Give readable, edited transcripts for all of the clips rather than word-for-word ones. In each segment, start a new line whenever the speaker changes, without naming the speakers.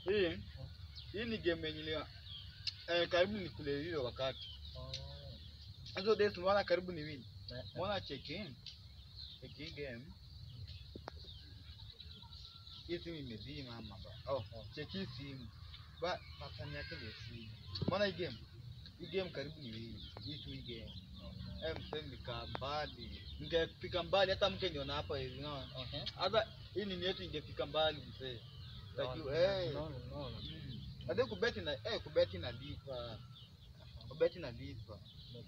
Hii ni game yenyewe. Karibu ni kule ile wakati. Hizo days mbona karibu ni win. Mbona check in game. Hii simu imezima mama. Check hii simu. Pattern yake ndio simu. Mbona hii game karibu ni win. Hii game. Msema mbali. Ningefika mbali hata mkeniona hapa hivi unaona. Hata hii ni yetu ingefika mbali mzee. No. Ndio kubeti na lipa. Kubeti na lipa.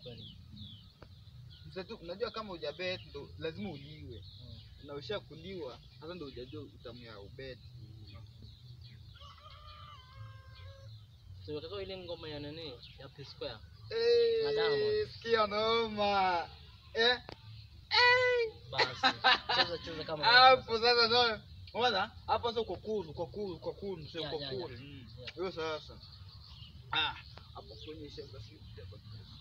Mzee unajua kama hujabet ndo lazima uliwe. Na ushakuliwa hata ndo hujajua utamu ya ubet.
Sio kaka ile ngoma ya nani ya P Square.
Sikia noma.
Basi. Cheza kama
hapo sasa ndio. Unaona? Hapo sasa kwa cool msio kwa cool. Hiyo sasa. Hapo kwenye shamba si hapo.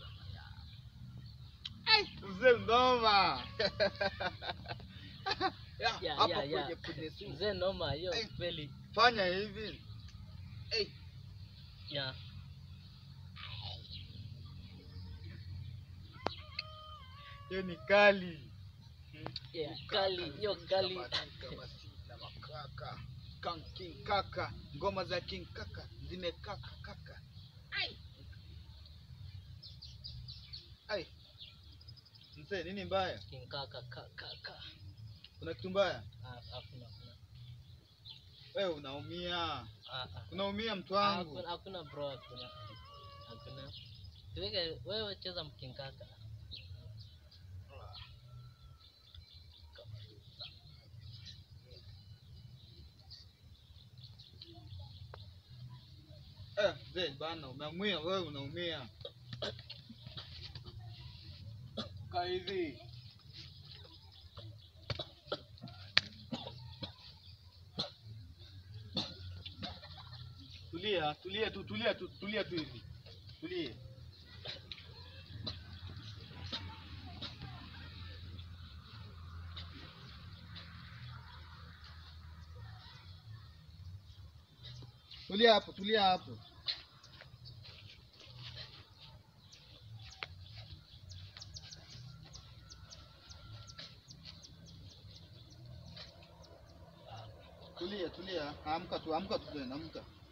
Mzee noma. Hapo kwenye
mzee noma hiyo kweli.
Fanya hivi. Hiyo ni kali.
Kali, hiyo kali.
King Kaka, ngoma za King Kaka zimekaka kaka. Mzee nini mbaya?
King Kaka.
Kuna kitu mbaya?
Hakuna.
Wewe unaumia. Unaumia mtu wangu.
Hakuna bro, hakuna. Tuweke wewe cheza King Kaka.
Zee bana umeumia wewe unaumia. Kaa hivi. Tulia tu hivi. Tulia. Tulia hapo. Tulia. Amka tu tena, amka.